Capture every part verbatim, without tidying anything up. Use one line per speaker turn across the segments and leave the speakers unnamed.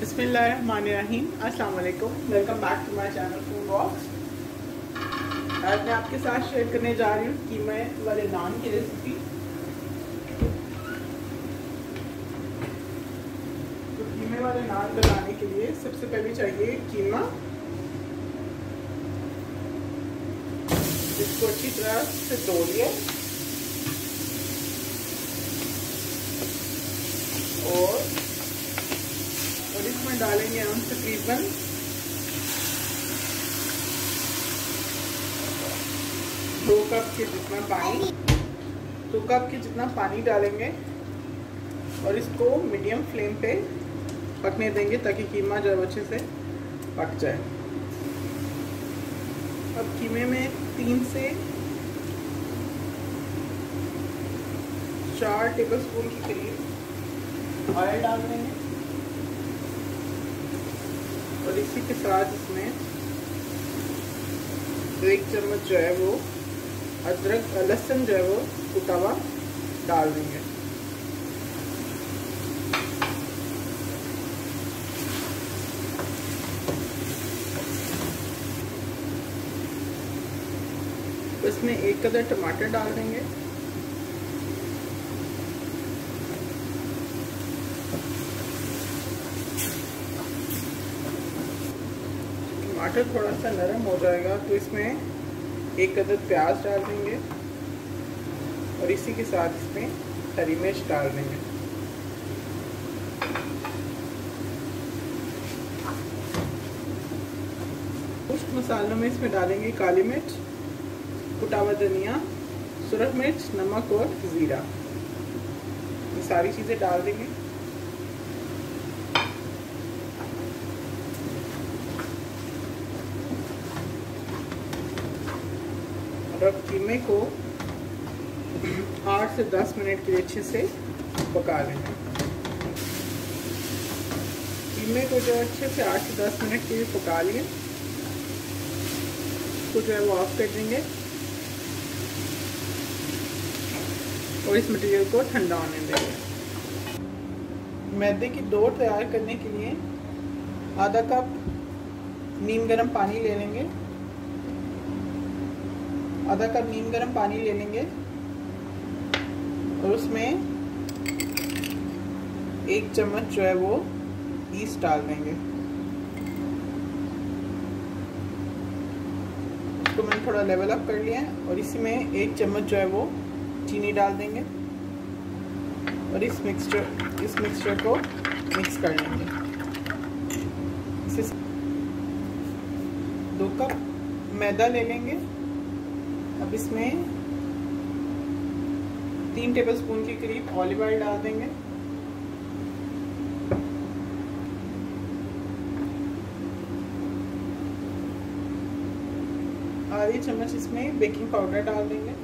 बिस्मिल्लाहिर्रहमानिर्रहीम। अस्सलाम वालेकुम, welcome back to my channel Food Box. आज मैं आपके साथ शेयर करने जा रही हूँ कीमे वाले नान की रेसिपी। तो कीमे वाले नान बनाने के लिए सबसे पहले चाहिए कीमा, जिसको अच्छी तरह से धो लिया और और इसमें डालेंगे हम तकरीबन दो कप के जितना पानी दो कप के जितना पानी डालेंगे और इसको मीडियम फ्लेम पे पकने देंगे ताकि कीमा जो अच्छे से पक जाए। अब कीमे में तीन से चार टेबलस्पून के करीब ऑयल डाल देंगे और इसी के साथ इसमें एक चम्मच जो है वो अदरक लहसुन जो है वो कुटा हुआ डाल देंगे। इसमें एक कदर टमाटर डाल देंगे। टमाटर थोड़ा सा नरम हो जाएगा तो इसमें एक कदर प्याज डाल देंगे और इसी के साथ इसमें हरी मिर्च डाल देंगे। कुछ मसालों में इसमें डालेंगे काली मिर्च, कुटा हुआ धनिया, सुरख मिर्च, नमक और जीरा। ये सारी चीजें डाल देंगे। और अब कीमे को आठ से दस मिनट के लिए अच्छे से पका लेंगे। कीमे को जो अच्छे से आठ से दस मिनट के लिए पका लिए, तो जो है वो ऑफ कर देंगे और इस मटेरियल को ठंडा होने देंगे। मैदे की डो तैयार करने के लिए आधा कप नीम गर्म पानी ले लेंगे आधा कप नीम गर्म पानी ले लेंगे और उसमें एक चम्मच जो है वो ईस्ट डाल देंगे। उसको मैंने थोड़ा लेवल अप कर लिया है और इसी में एक चम्मच जो है वो चीनी डाल देंगे और इस मिक्सचर इस मिक्सचर को मिक्स कर लेंगे। इसे दो कप मैदा ले लेंगे। अब इसमें तीन टेबलस्पून के करीब ऑलिव ऑयल डाल देंगे। आधी चम्मच इसमें बेकिंग पाउडर डाल देंगे।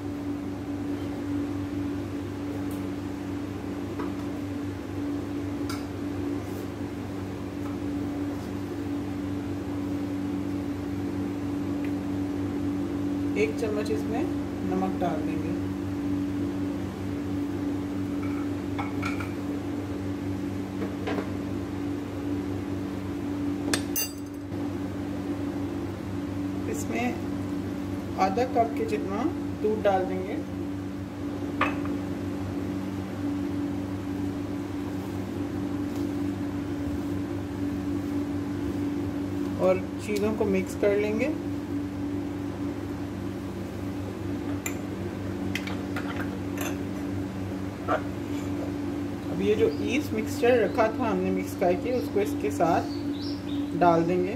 एक चम्मच इसमें नमक डाल देंगे। इसमें आधा कप के जितना दूध डाल देंगे और चीज़ों को मिक्स कर लेंगे। अब ये जो ईस्ट मिक्सचर रखा था हमने मिक्स करके, उसको इसके साथ डाल देंगे।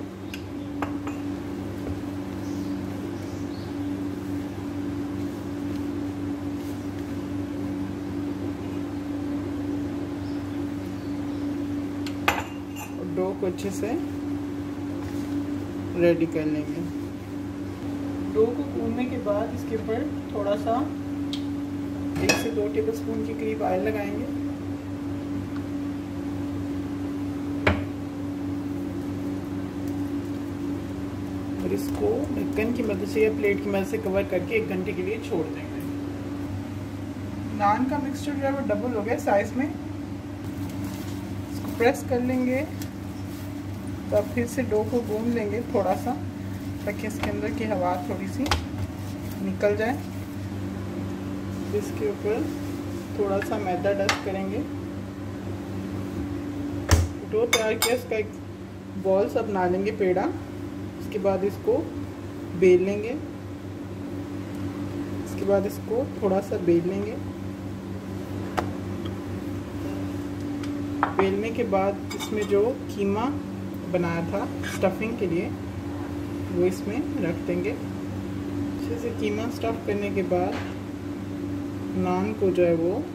और डो को अच्छे से रेडी कर लेंगे। डो को गूंदने के बाद इसके ऊपर थोड़ा सा एक से दो टेबलस्पून के करीब ऑयल लगाएंगे और इसको ढक्कन की मदद से या प्लेट की मदद से कवर करके एक घंटे के लिए छोड़ देंगे। नान का मिक्सचर जो है वो डबल हो गया साइज में। इसको प्रेस कर लेंगे तो अब फिर से डो को गूंद लेंगे थोड़ा सा, ताकि इसके अंदर की हवा थोड़ी सी निकल जाए। इसके ऊपर थोड़ा सा मैदा डस्ट करेंगे। डो तैयार किया, इसका एक बॉल सा बना लेंगे पेड़ा। उसके बाद इसको बेल लेंगे। इसके बाद इसको थोड़ा सा बेल लेंगे। बेलने के बाद इसमें जो कीमा बनाया था स्टफिंग के लिए वो इसमें रख देंगे। अच्छे से कीमा स्टफ करने के बाद नान को जो है वो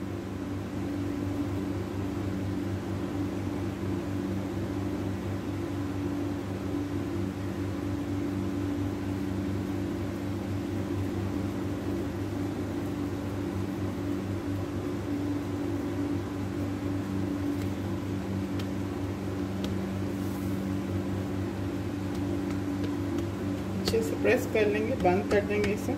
अच्छे से प्रेस कर लेंगे, बंद कर देंगे इसे।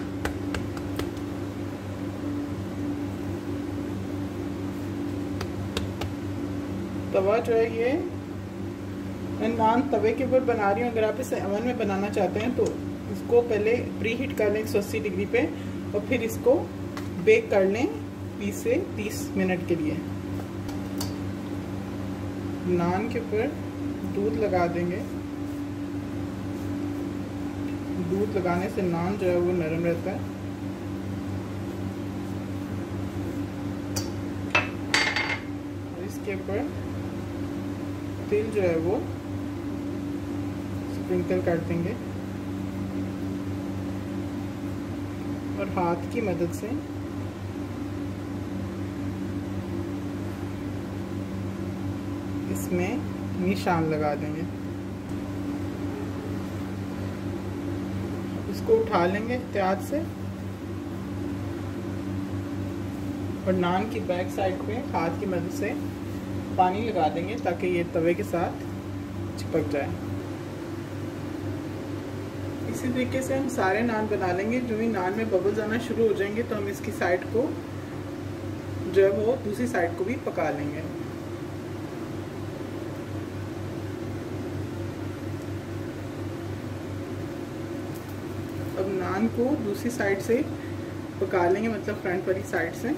तवा जो है ये मैं नान तवे के ऊपर बना रही हूँ। अगर आप इसे ओवन में बनाना चाहते हैं तो इसको पहले प्री हीट कर लें एक सौ अस्सी डिग्री पे, और फिर इसको बेक कर लें बीस से तीस मिनट के लिए। नान के ऊपर दूध लगा देंगे। दूध लगाने से नान जो है वो नरम रहता है। और इसके ऊपर तिल जो है वो स्प्रिंकल कर देंगे और हाथ की मदद से इसमें निशान लगा देंगे। इसको उठा लेंगे एहतियात से और नान की बैक साइड पे हाथ की मदद से पानी लगा देंगे ताकि ये तवे के साथ चिपक जाए। इसी तरीके से हम सारे नान बना लेंगे। जो ही नान में बबल्स आना शुरू हो जाएंगे तो हम इसकी साइड को जो है वो दूसरी साइड को भी पका लेंगे। अब नान को दूसरी साइड से पका लेंगे, मतलब फ्रंट वाली साइड से।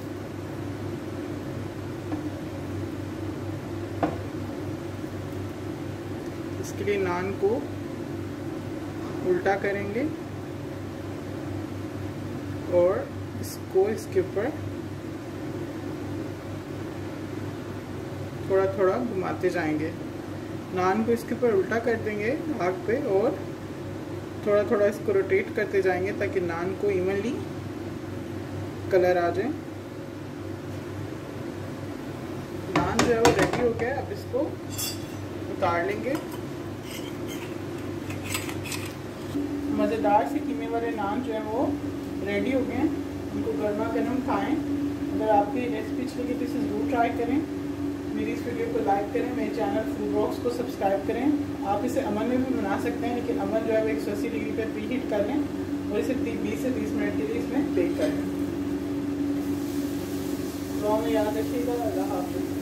इसके लिए नान को उल्टा करेंगे और इसको इसके ऊपर थोड़ा थोड़ा घुमाते जाएंगे। नान को इसके ऊपर उल्टा कर देंगे आग पे और थोड़ा थोड़ा इसको रोटेट करते जाएंगे ताकि नान को इवनली कलर आ जाए। नान जो है वो रेडी हो गया। अब इसको उतार लेंगे। मज़ेदार से कीमे वाले नान जो है वो रेडी हो गए हैं। उनको गर्मा गर्म खाएं। अगर आपको ये रेसिपी अच्छी लगी तो इसे ज़रूर ट्राई करें। मेरी इस वीडियो को लाइक करें, मेरे चैनल फूड बॉक्स को सब्सक्राइब करें। आप इसे अमन में भी बना सकते हैं, लेकिन अमन जो है वो एक सौ अस्सी डिग्री पर प्री हीट कर लें और इसे बीस से तीस मिनट के लिए इसमें बेक कर लें। दुआ में याद रखिएगा। अल्लाह हाफ़िज़।